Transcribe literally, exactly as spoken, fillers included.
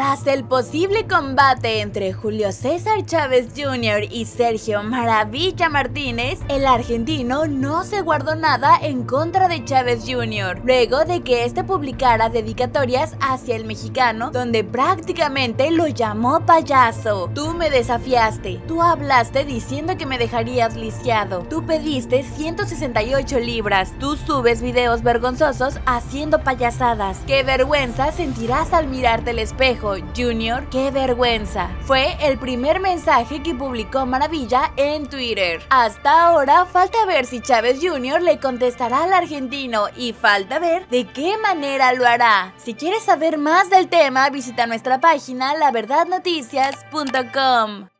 Tras el posible combate entre Julio César Chávez junior y Sergio Maravilla Martínez, el argentino no se guardó nada en contra de Chávez junior, luego de que este publicara dedicatorias hacia el mexicano, donde prácticamente lo llamó payaso. Tú me desafiaste, tú hablaste diciendo que me dejarías lisiado, tú pediste ciento sesenta y ocho libras, tú subes videos vergonzosos haciendo payasadas. ¡Qué vergüenza sentirás al mirarte al espejo, Junior! ¡Qué vergüenza! Fue el primer mensaje que publicó Maravilla en Twitter. Hasta ahora falta ver si Chávez junior le contestará al argentino y falta ver de qué manera lo hará. Si quieres saber más del tema, visita nuestra página la verdad noticias punto com.